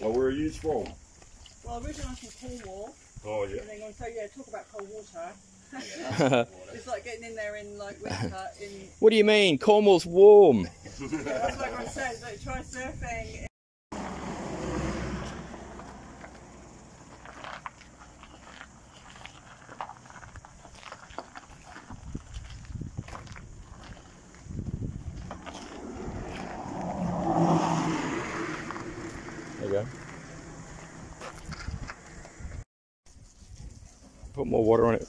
Well, where are you from? Well, originally I'm from Cornwall. Oh, yeah. And then going, so yeah, talk about cold water. Yeah, it's like getting in there in like winter in... What do you mean? Cornwall's warm. Yeah, that's what everyone says, like try surfing. There you go. Put more water on it.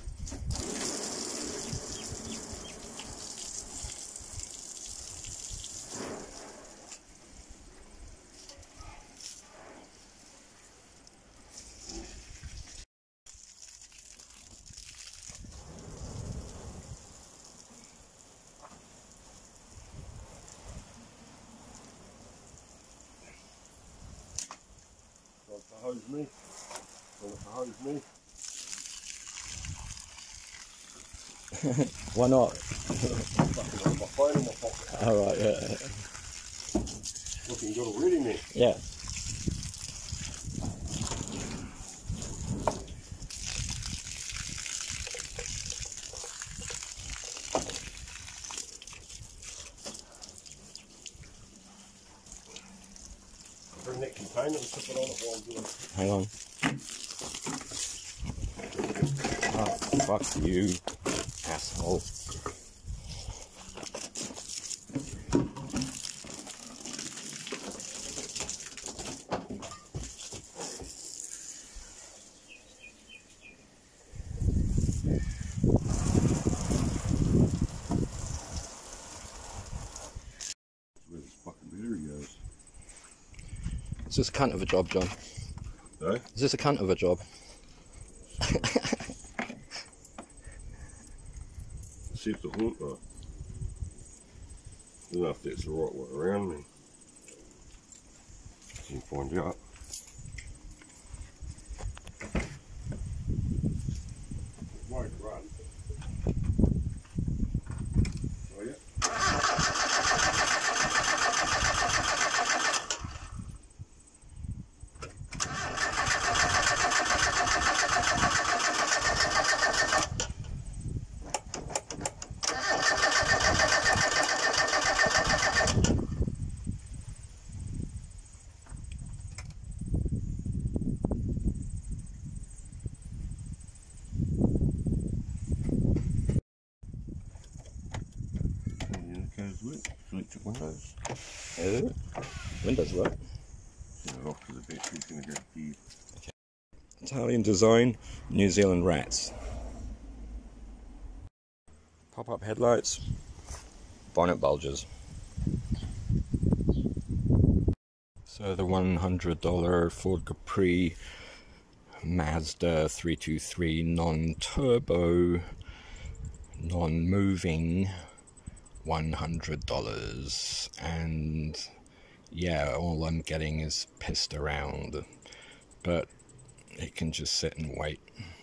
Want to hose me? Want to hose me? Why not? Fucking got my phone in my pocket. Alright, yeah. Look, you got it ready, mate. Yeah. Bring that container and put it on it while I'm doing it. Hang on. Oh, fuck you, asshole. Where this fucking battery goes. Is this a cunt of a job, John? No? Is this a cunt of a job? See if the hook right. I don't know if that's the right way around me. You can find out. It won't run. Oh yeah. Electric windows. Is it? Windows work. Turn it off because the battery's going to go dead. Italian design, New Zealand rats. Pop-up headlights, bonnet bulges. So the $100 Ford Capri Mazda 323 non-turbo, non-moving, $100, and yeah, all I'm getting is pissed around, but it can just sit and wait.